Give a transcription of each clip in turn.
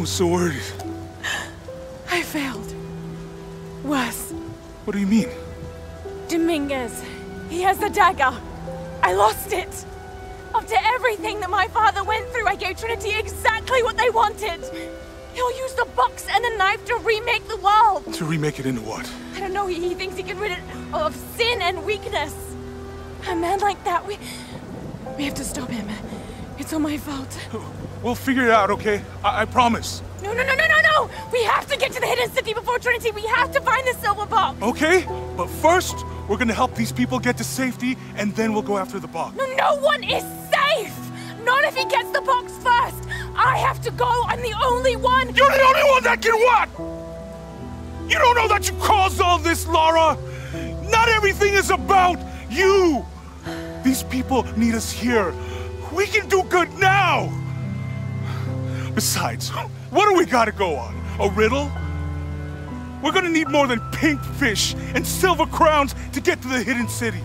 was so worried. I failed. Worse. What do you mean? Dominguez. He has the dagger. I lost it. After everything that my father went through, I gave Trinity exactly what they wanted. He'll use the box and the knife to remake the world. To remake it into what? I don't know. He thinks he can rid it of sin and weakness. A man like that, we have to stop him. It's all my fault. We'll figure it out, okay? I promise. No! We have to get to the hidden city before Trinity. We have to find the silver box. Okay, but first, we're gonna help these people get to safety, and then we'll go after the box. No one is safe! Not if he gets the box first! I have to go! I'm the only one! You're the only one that can what? You don't know that you caused all this, Lara! Not everything is about you! These people need us here. We can do good now! Besides, what do we gotta go on? A riddle? We're gonna need more than pink fish and silver crowns to get to the hidden city.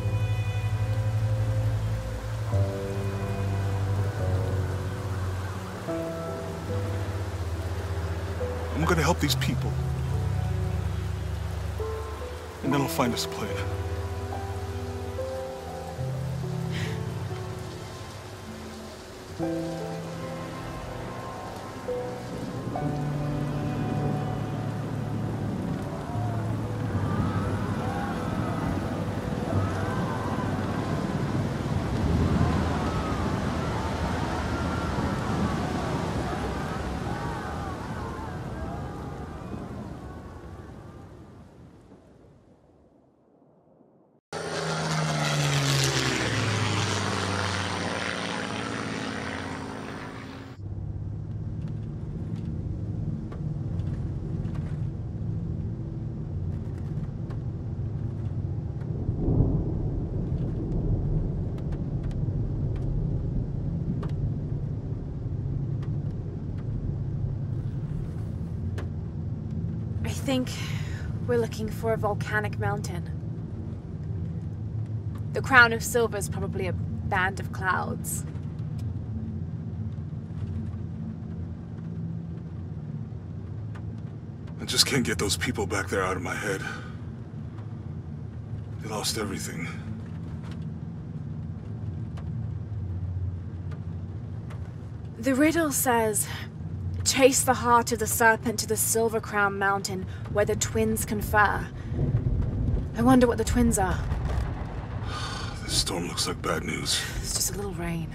I'm gonna help these people. And then I'll find us a plane. I think we're looking for a volcanic mountain. The crown of silver is probably a band of clouds. I just can't get those people back there out of my head. They lost everything. The riddle says, chase the heart of the serpent to the Silver Crown Mountain where the twins confer. I wonder what the twins are. This storm looks like bad news. It's just a little rain.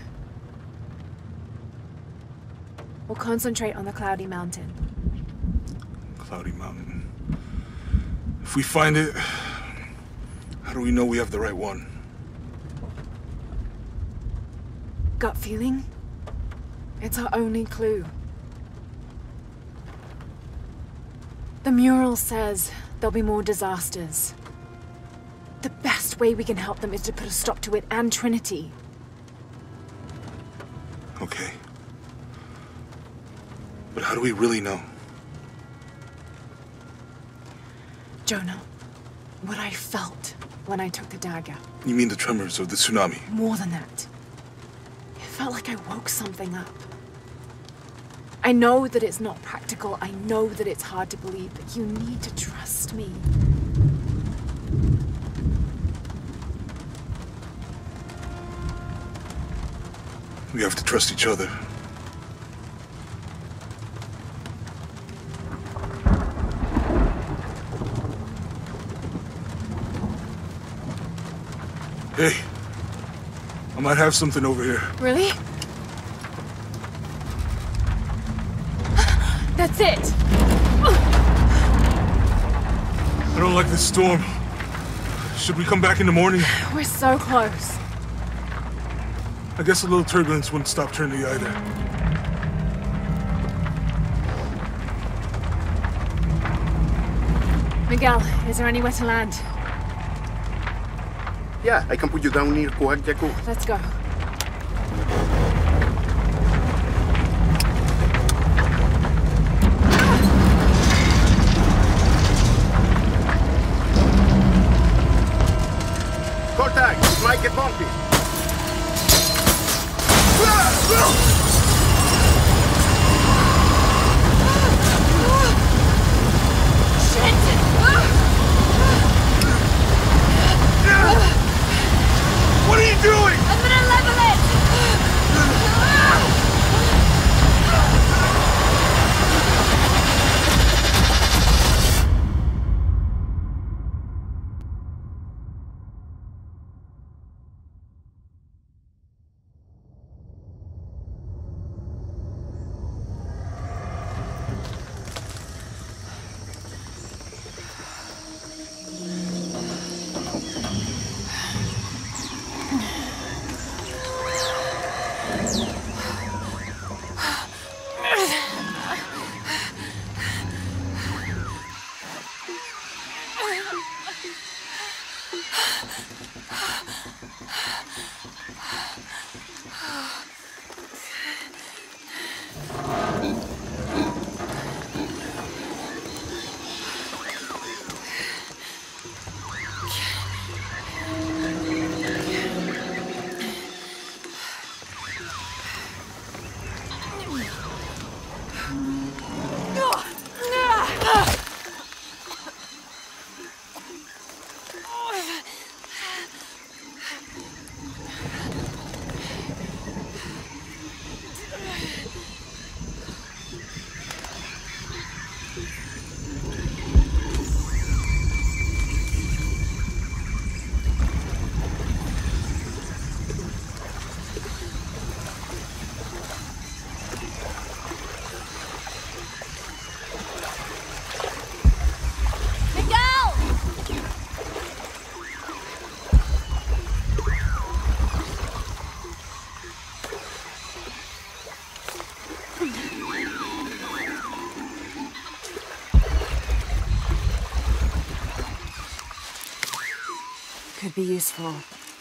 We'll concentrate on the Cloudy Mountain. Cloudy Mountain. If we find it, how do we know we have the right one? Gut feeling? It's our only clue. The mural says there'll be more disasters. The best way we can help them is to put a stop to it and Trinity. Okay. But how do we really know? Jonah, what I felt when I took the dagger. You mean the tremors of the tsunami? More than that. It felt like I woke something up. I know that it's not practical. I know that it's hard to believe, but you need to trust me. We have to trust each other. Hey, I might have something over here. Really? That's it! I don't like this storm. Should we come back in the morning? We're so close. I guess a little turbulence wouldn't stop Trinity either. Miguel, is there anywhere to land? Yeah, I can put you down near Coajiaco. Let's go. Contact! It might get bumpy. What are you doing? I'm gonna level it! Could be useful.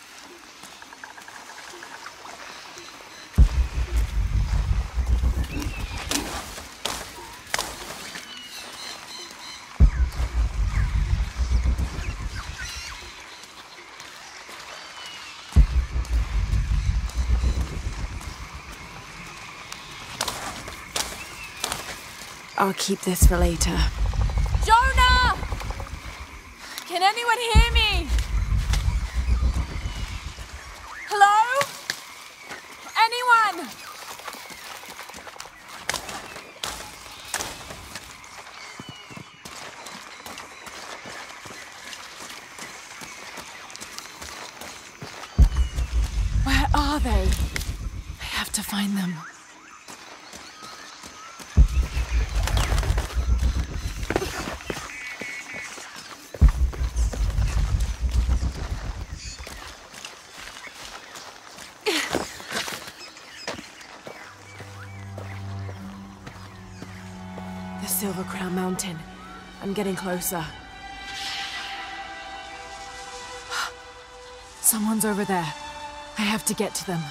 I'll keep this for later. Jonah! Can anyone hear me? Hello? Anyone? Where are they? I have to find them. Silver Crown Mountain. I'm getting closer. Someone's over there. I have to get to them.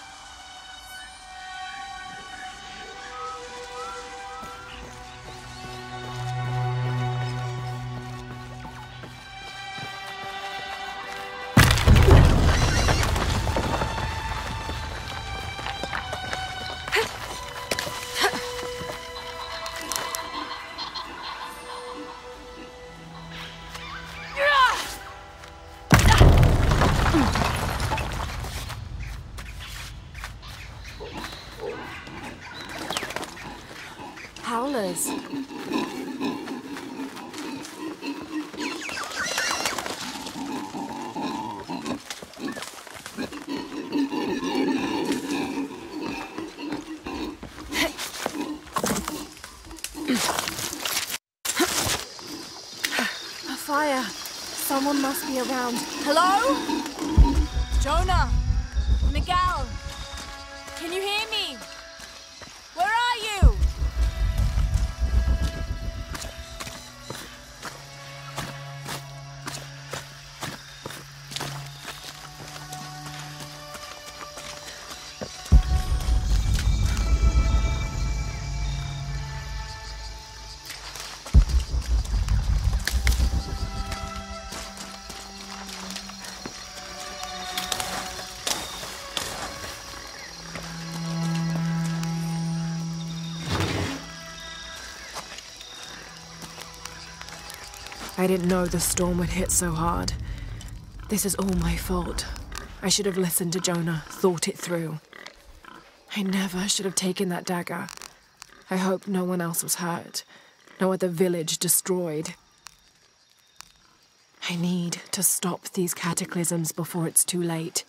Howlers. A fire. Someone must be around. Hello? Jonah? Miguel? Can you hear me? Where are you? I didn't know the storm would hit so hard. This is all my fault. I should have listened to Jonah, thought it through. I never should have taken that dagger. I hope no one else was hurt. No other village destroyed. I need to stop these cataclysms before it's too late.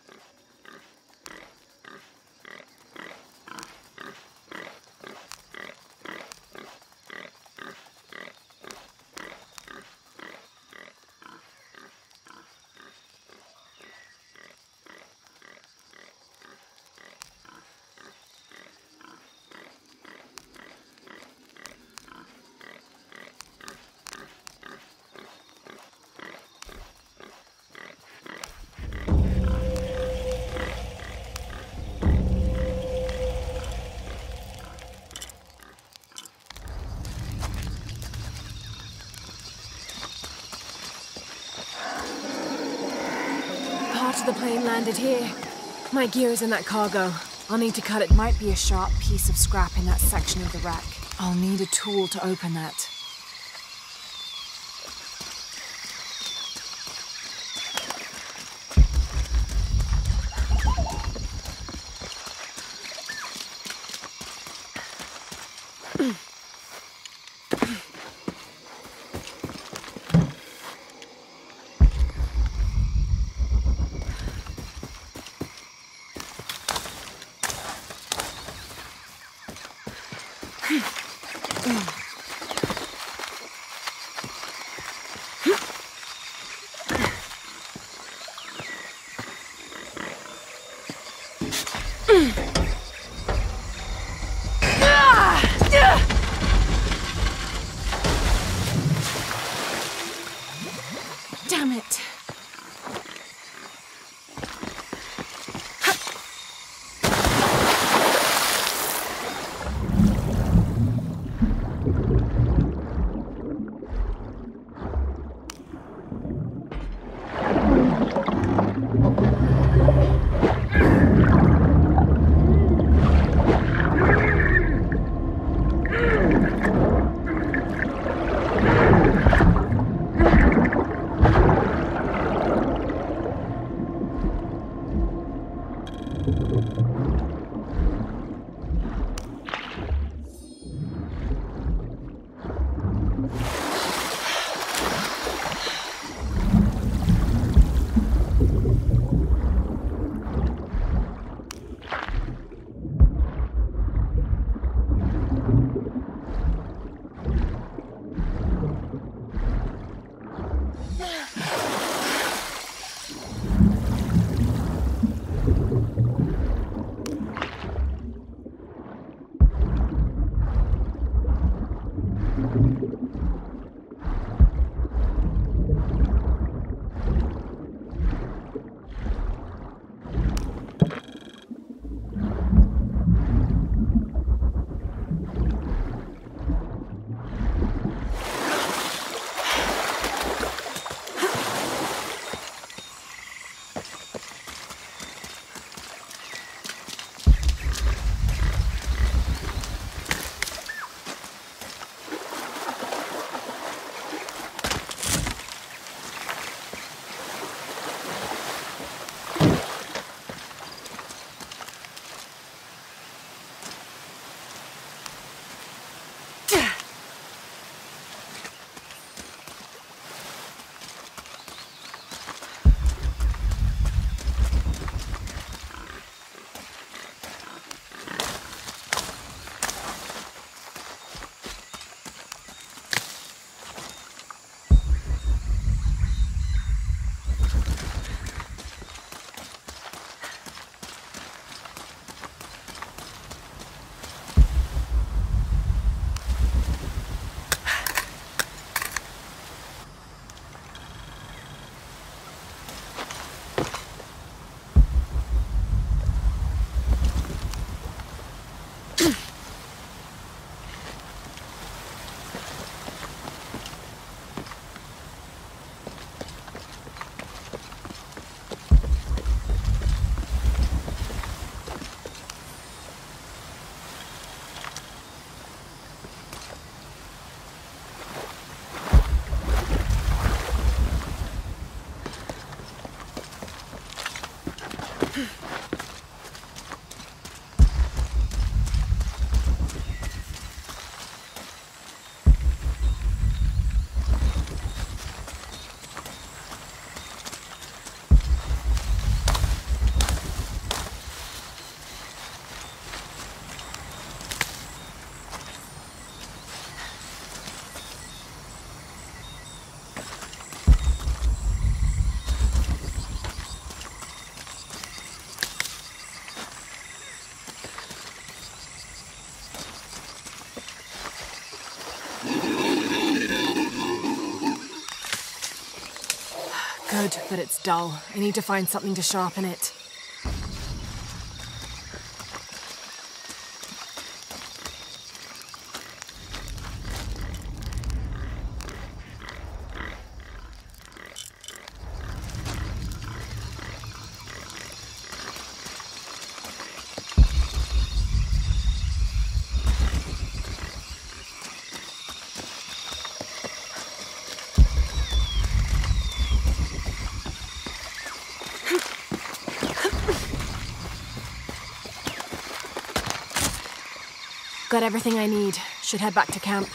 The plane landed here. My gear's in that cargo. I'll need to cut it. Might be a sharp piece of scrap in that section of the wreck. I'll need a tool to open that. Damn it. good, but it's dull. I need to find something to sharpen it. Got everything I need. Should head back to camp.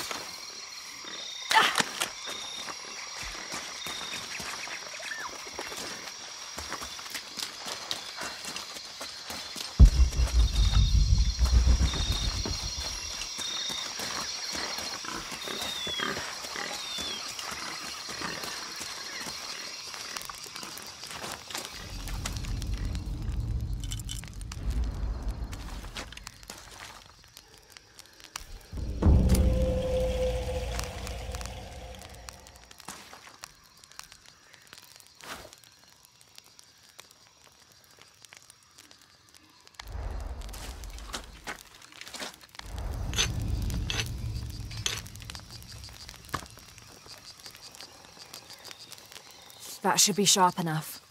That should be sharp enough.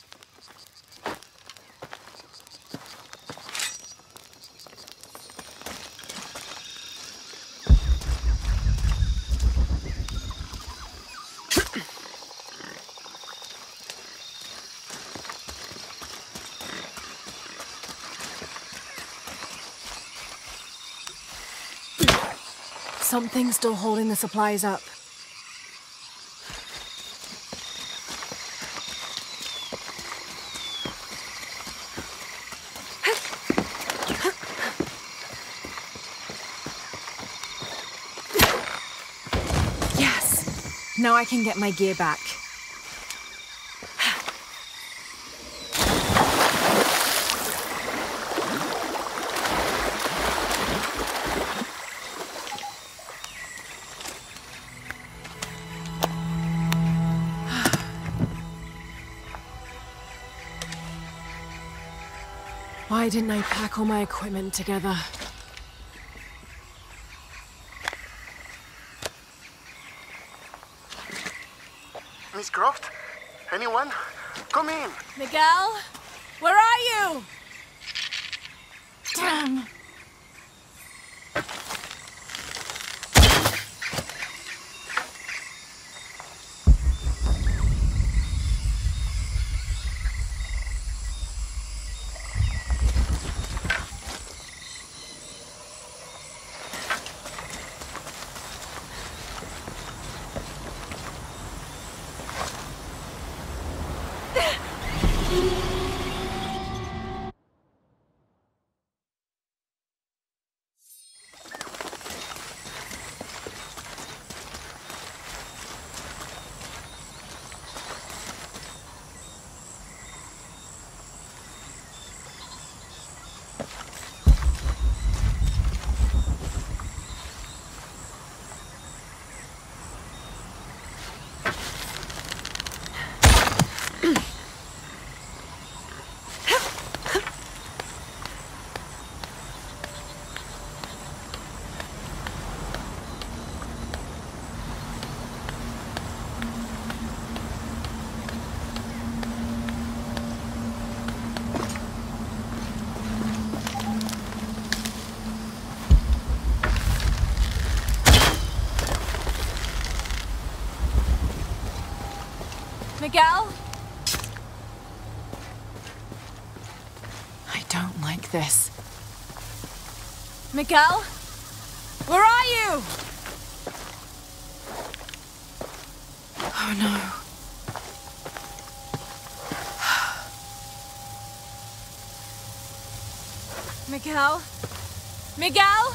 Something's still holding the supplies up. Now I can get my gear back. Why didn't I pack all my equipment together? Miss Croft? Anyone? Come in! Miguel? Where are you? Damn! Miguel? I don't like this. Miguel? Where are you? Oh no. Miguel? Miguel?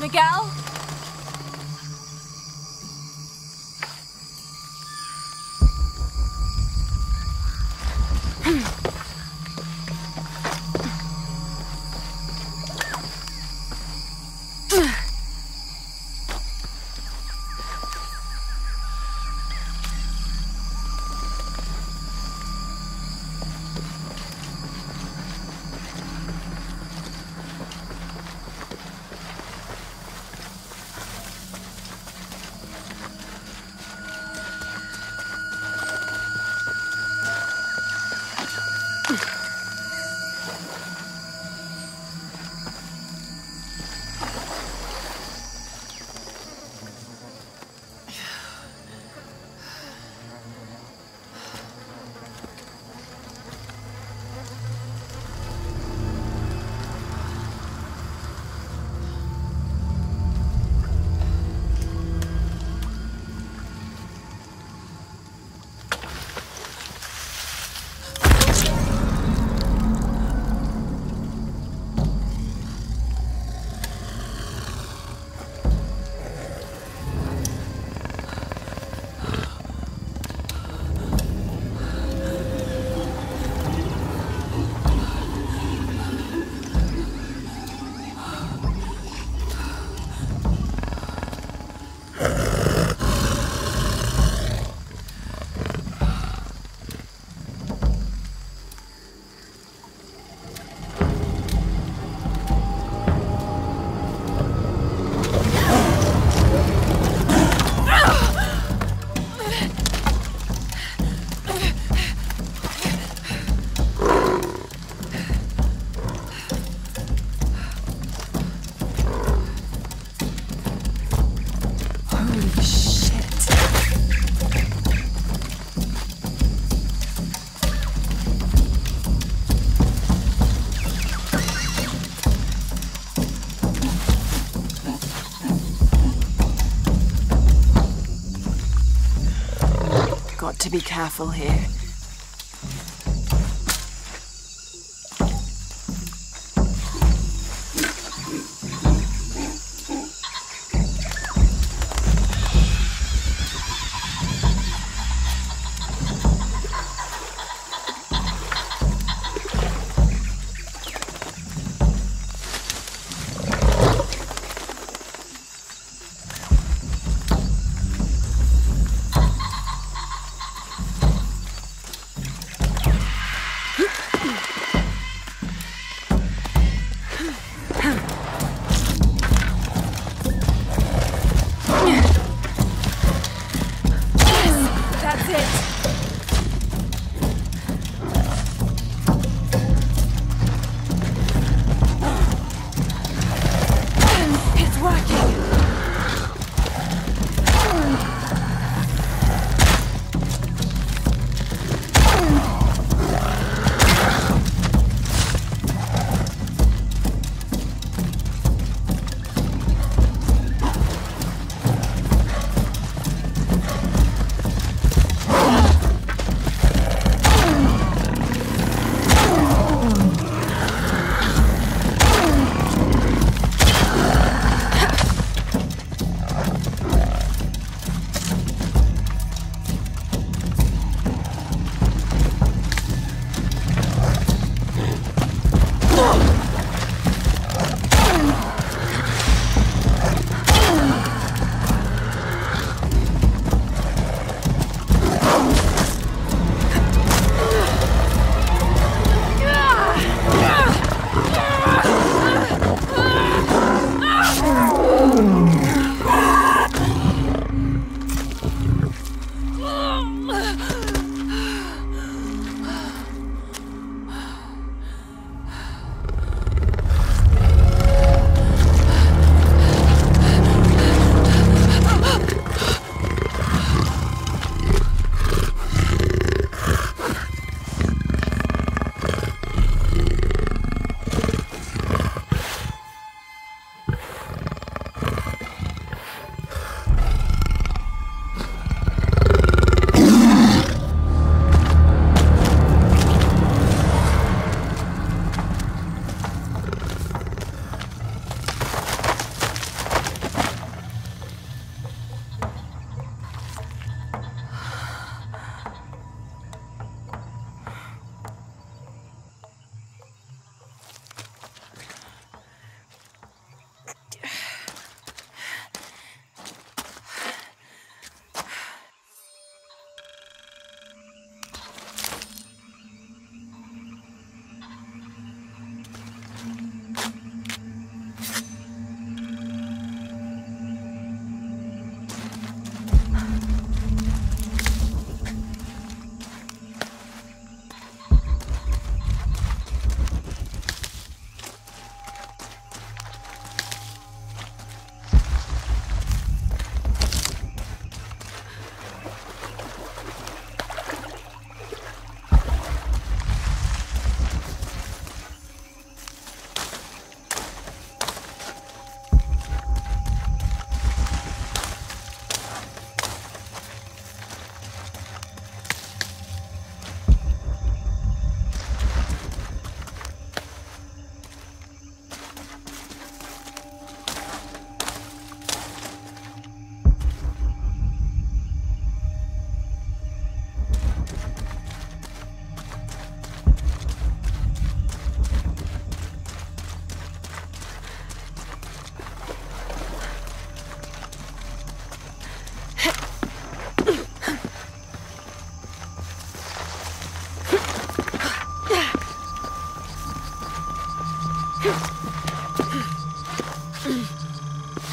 Miguel? Got to be careful here.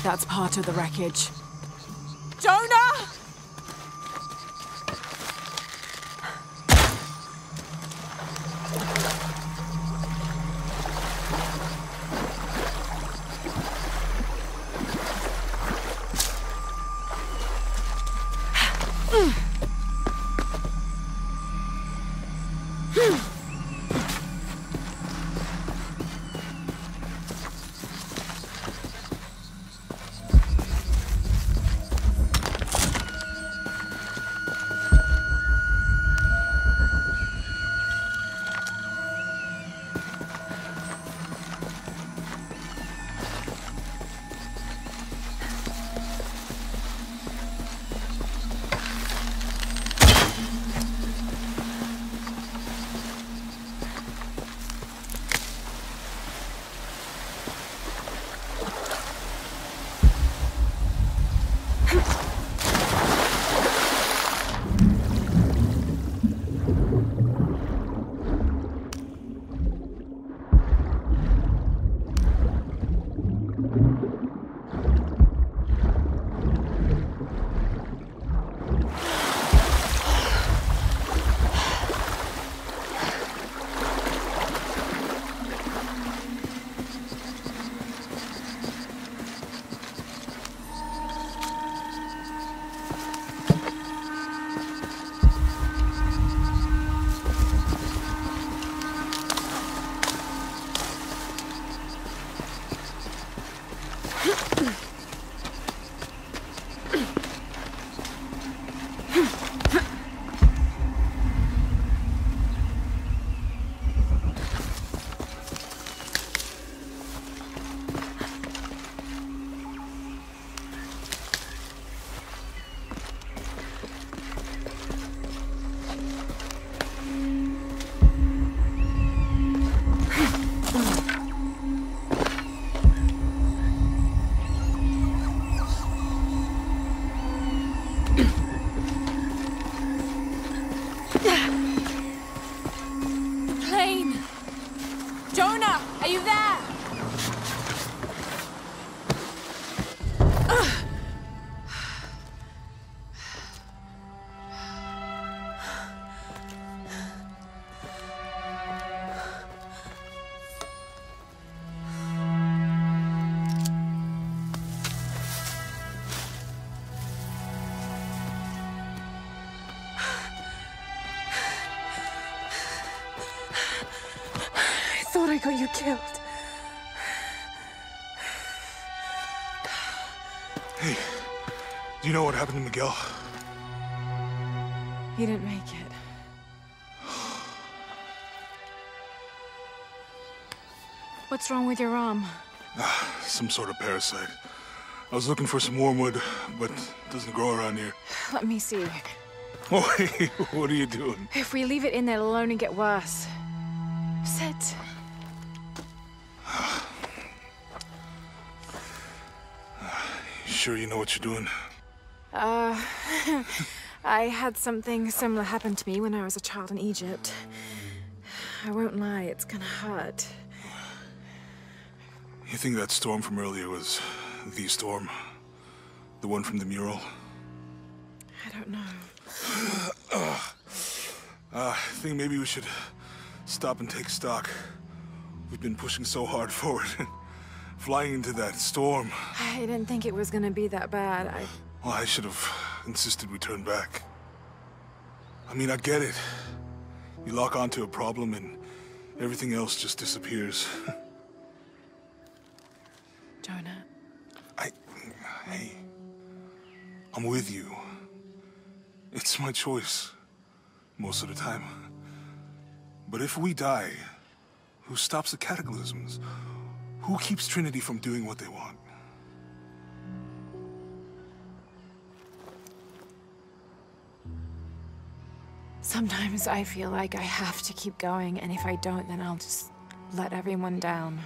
That's part of the wreckage. Jonah! I thought I got you killed. Hey, do you know what happened to Miguel? He didn't make it. What's wrong with your arm? Some sort of parasite. I was looking for some wormwood, but it doesn't grow around here. Let me see. Oh, hey, what are you doing? If we leave it in there, it'll only get worse. Sit. Sure you know what you're doing? I had something similar happen to me when I was a child in Egypt. I won't lie, it's gonna hurt. You think that storm from earlier was the storm? The one from the mural? I don't know. I think maybe we should stop and take stock. We've been pushing so hard forward. Flying into that storm. I didn't think it was gonna be that bad. Well, I should have insisted we turn back. I mean, I get it. You lock onto a problem and everything else just disappears. Jonah. Hey, I'm with you. It's my choice, most of the time. But if we die, who stops the cataclysms? Who keeps Trinity from doing what they want? Sometimes I feel like I have to keep going, and if I don't, then I'll just let everyone down.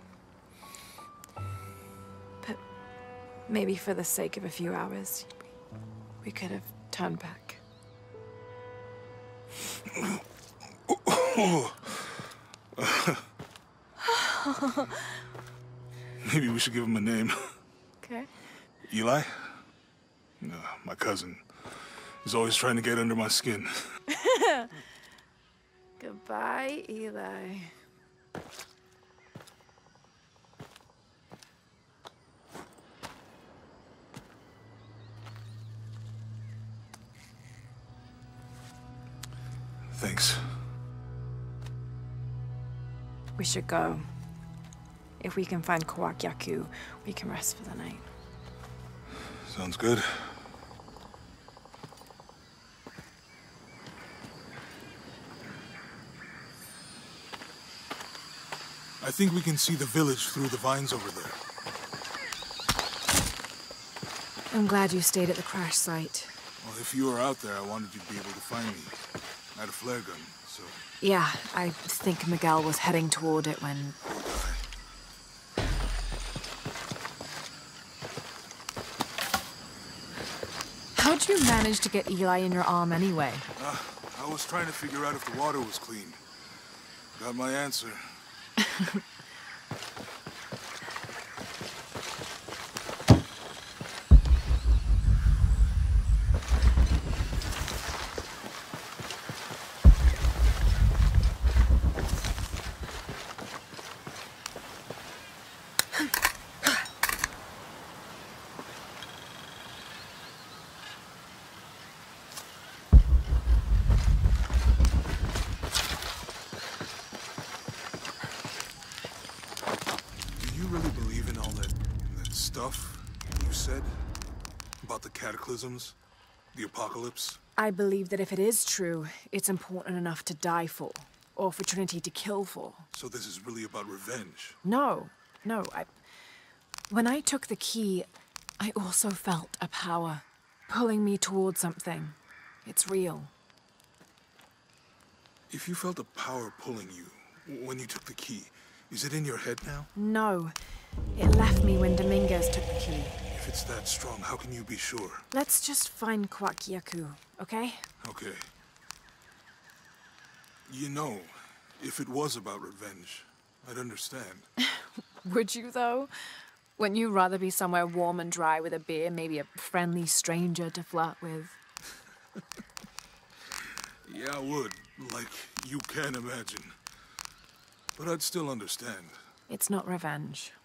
But maybe for the sake of a few hours, we could have turned back. Maybe we should give him a name. Okay. Eli? My cousin. He's always trying to get under my skin. Goodbye, Eli. Thanks. We should go. If we can find Kawak Yaku, we can rest for the night. Sounds good. I think we can see the village through the vines over there. I'm glad you stayed at the crash site. Well, if you were out there, I wanted you to be able to find me. I had a flare gun, so... Yeah, I think Miguel was heading toward it when... How'd you manage to get Eli in your arm anyway? I was trying to figure out if the water was clean. Got my answer. Stuff you said about the cataclysms, the apocalypse? I believe that if it is true, it's important enough to die for, or for Trinity to kill for. So this is really about revenge? No. When I took the key, I also felt a power pulling me towards something. It's real. If you felt a power pulling you when you took the key, is it in your head now? No. It left me when Dominguez took the key. If it's that strong, how can you be sure? Let's just find Kawak Yaku, okay? Okay. You know, if it was about revenge, I'd understand. Would you, though? Wouldn't you rather be somewhere warm and dry with a beer, maybe a friendly stranger to flirt with? Yeah, I would. Like you can imagine. But I'd still understand. It's not revenge.